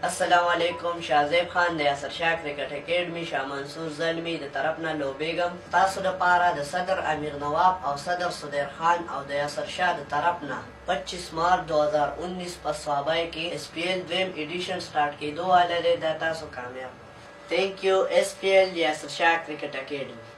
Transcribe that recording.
السلام علیکم. شاهزیب خان د یاسر شاه کرکټ اکیډمي شاه منصور زلمي د طرف نه لوبېږم. تاسو دپاره د صدر امیر نواب او صدر صدیر خان او د یاسر شاه د طرف نه 25 مارچ 2019 په سوابای کې اس پی ایل دویم ایډیشن سٹارټ کېدو واله دی. دا تاسو کامیاب. تھینک یو. اس پی ایل یاسر شاه کرکټ اکیډمي.